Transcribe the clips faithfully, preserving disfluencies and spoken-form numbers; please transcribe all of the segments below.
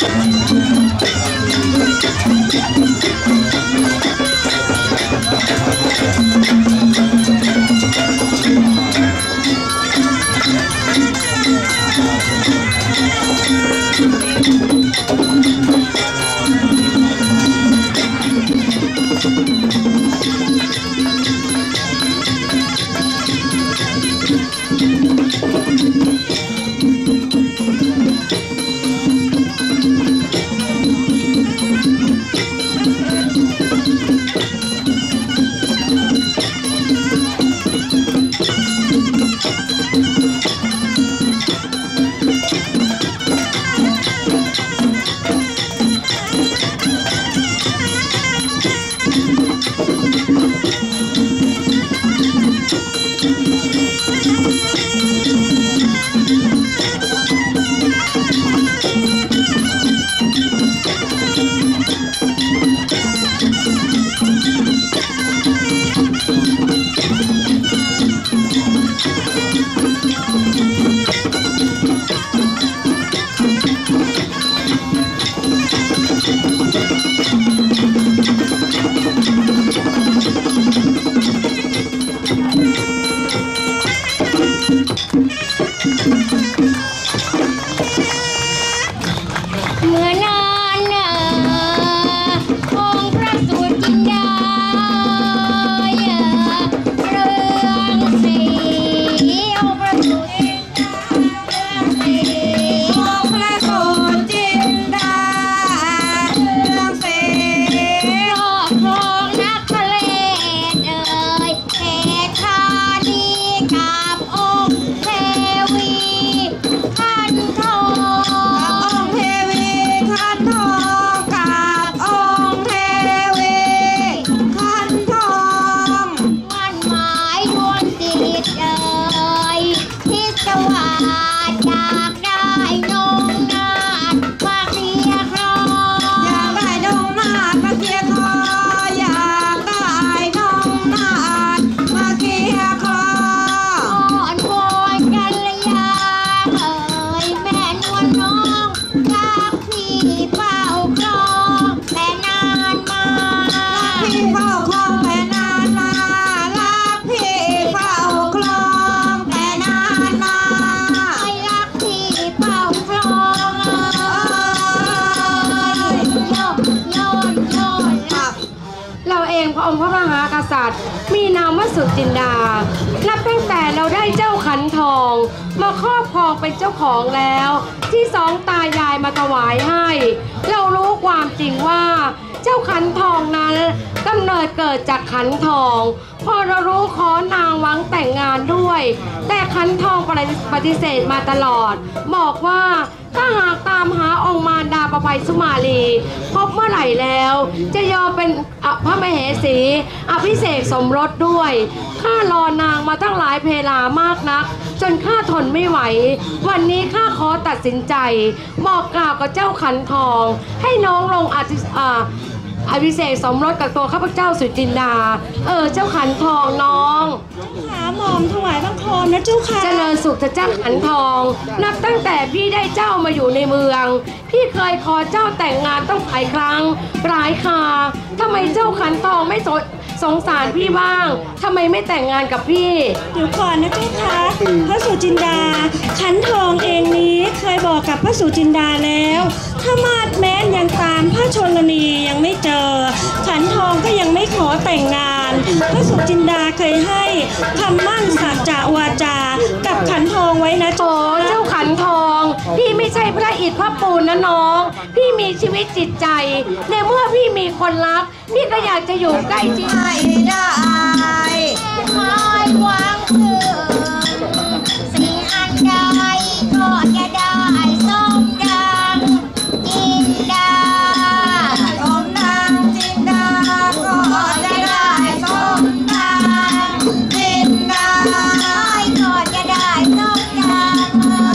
มีนามว่าสุจินดานับตั้งแต่เราได้เจ้าขันทองมาครอบครองเป็นเจ้าของแล้วที่สองตายายมาถวายให้เรารู้ความจริงว่าเจ้าขันทองนั้นกำเนิดเกิดจากขันทองพอเรารู้ขอนางหวังแต่งงานด้วยแต่ขันทองปฏิเสธมาตลอดบอกว่าถ้าหากตามหาองค์มารดาประภัยสุมาลีพบเมื่อไหร่แล้วจะยอมเป็นพระมเหสีอภิเษกสมรสด้วยข้ารอนางมาตั้งหลายเพลามากนักจนข้าทนไม่ไหววันนี้ข้าขอตัดสินใจบอกกล่าวกับเจ้าขันทองให้น้องลงอธิอภิเษกสมรสกับตัวข้าพเจ้าสุจินดาเออเจ้าขันทองน้องขาหม่อมถวายบังคมนะเจ้าค่ะเจริญสุขเจ้าขันทองนับตั้งแต่พี่ได้เจ้ามาอยู่ในเมืองพี่เคยขอเจ้าแต่งงานต้องหลายครั้งหลายคราทำไมเจ้าขันทองไม่สนสงสารพี่บ้างทำไมไม่แต่งงานกับพี่เดี๋ยวก่อนนะเจ้าค่ะพระสุจินดาขันทองเองนี้เคยบอกกับพระสุจินดาแล้วถ้ามาดแม้นยังตามพระชนนียังไม่เจอขันทองก็ยังไม่ขอแต่งงานพระสุจินดาเคยให้คำมั่นสัจจะวาจากับขันทองไว้นะโอ้เจ้าขันทองพี่ไม่ใช่พระอิฐพระปูนนะน้องพี่มีชีวิตจิตใจในเมื่อพี่มีคนรักพี่ก็อยากจะอยู่ใกล้ชิดไม่ได้ไม่หวังเพื่อสิ่งอันใดก็จะได้สมดังจินดาสมดังจินดาก็จะได้สมดังจินดาก็จะได้สมดัง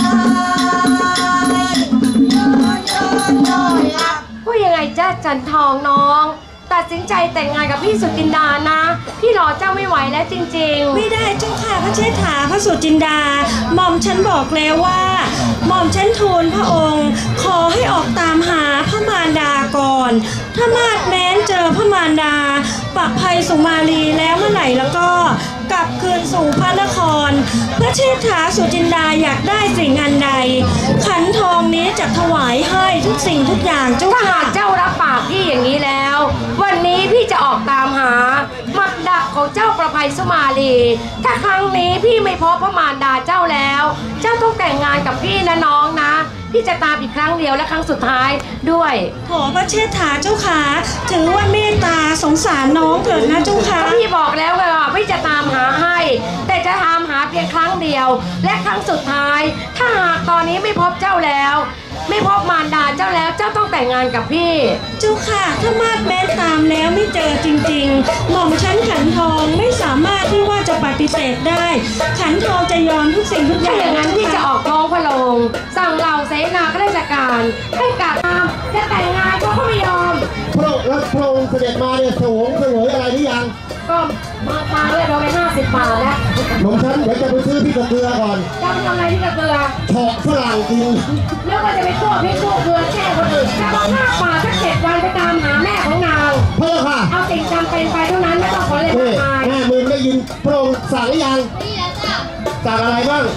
พูดยังไงจ้าจันทองน้องตัดสินใจแต่งงานกับพี่สุจินดานะพี่รอเจ้าไม่ไหวแล้วจริงๆไม่ได้เจ้าค่ะพระเชษฐาพระสุจินดาหม่อมฉันบอกแล้วว่าหม่อมฉันทูลพระองค์ขอให้ออกตามหาถ้ามาดแม้นเจอพระมารดาปักภัยสุมาลีแล้วเมื่อไหร่แล้วก็กลับคืนสู่พระนครพระเชษฐาสุจินดาอยากได้สิ่งอันใดขันทองนี้จะถวายให้ทุกสิ่งทุกอย่างเจ้าถ้าค่ะหากเจ้ารับปากพี่อย่างนี้แล้ว วันนี้พี่จะออกตามหามักดักของเจ้าประภัยสุมาลีถ้าครั้งนี้พี่ไม่พบพระมารดาเจ้าแล้ว เจ้าต้องแต่งงานกับพี่นะน้องนะพี่จะตามอีกครั้งเดียวและครั้งสุดท้ายด้วยขอพระเชษฐาเจ้าค่ะถือว่าเมตตาสงสารน้องเถิดนะเจ้าค่ะพี่บอกแล้วไงว่าพี่จะตามหาให้ แต่จะตามหาเพียงครั้งเดียว และครั้งสุดท้าย ถ้าหากตอนนี้ไม่พบเจ้าแล้ว ไม่พบมารดาเจ้าแล้วเจ้าต้องแต่งงานกับพี่เจ้าค่ะถ้ามาดแม้นตามแล้วไม่เจอจริงๆหม่อมชั้นขันทองไม่สามารถที่ว่าจะปฏิเสธได้ ขันทองจะยอมทุกสิ่งทุกอถ้าย่างอย่างนั้นพี่จะออกท้องพระโรงสั่งเหล่าเสนาข้าราชการให้กลับมาจะแต่งงานเขาก็ไม่ยอมพระองค์แล้วพระองค์เสด็จมาเนี่ยสวงเสวยอะไรหรือยังก็มามาเรียบร้อยห้าสิบบาทแล้วหม่อมฉันเดี๋ยวจะไปซื้อพริกกระเกลือก่อนจำยังไงที่จะเกลือเฉาะฝรั่งกินแล้วก็จะไปคั่วพริกคั่วเกลือแช่คนอื่นจะต้องหน้าป่าสักเจ็ดวันไปตามหาแม่ของนางเพื่อค่ะเอาสิ่งจำเป็นไปเท่านั้นไม่ต้องขอเลยนี่มากมายแม่มึงได้ยินพระองค์สั่งหรือยังสั่งอะไรบ้าง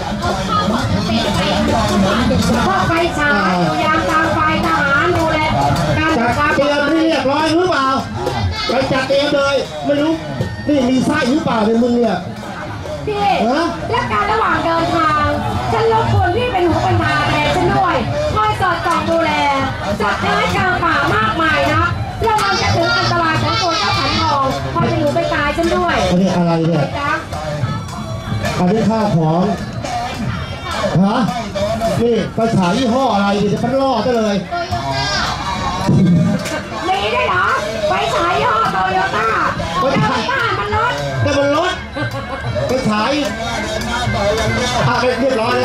พวกไฟฉายอยู่ยามตามไฟทหารดูแลการจัดการเตรียมให้เรียบร้อยหรือเปล่าไปจัดเตรียมเลยไม่รู้นี่มีไส้หรือเปล่าในมึงเนี่ยพี่ฮะและการระหว่างเดินทางฉันรบกวนพี่เป็นหูเป็นตาแทนฉันด้วยคอยสอดส่องดูแลจัดท้ายกลางป่ามากมายนะระวังจะถึงอันตรายของตัวเจ้าขันทองคอยเป็นหูเป็นตาฉันด้วยอันนี้อะไรเนี่ยจ๊ะอันนี้ข้าวของฮะนี่ไปฉายยี่ห้ออะไรเดี๋ยวมันล่อซะเลยมีได้เหรอไฟฉายย่ห้อโตโยต้าโตโยต้ามันรถแต่มันรถไปฉายอ่ะเรียบร้อยแล้ว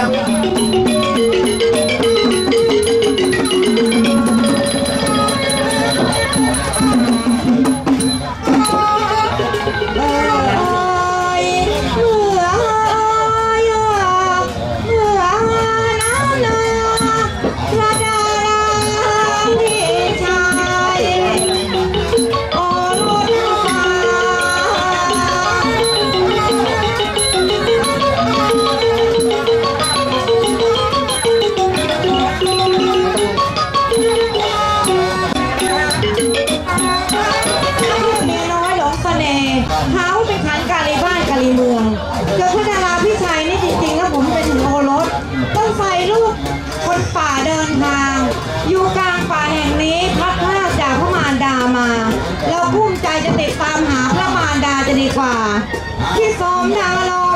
เขาเป็นขันกาลีบ้านกาลีเมืองเกิดพระดาราพี่ชัยนี่จริงๆแล้วผมเป็นถึงโอรสต้องไฟลูกคนป่าเดินทาง อยู่กลางป่าแห่งนี้พลัดพรากจากพระมารดามา เราภูมิใจจะติดตามหาพระมารดาจะดีกว่า ที่สมดาวล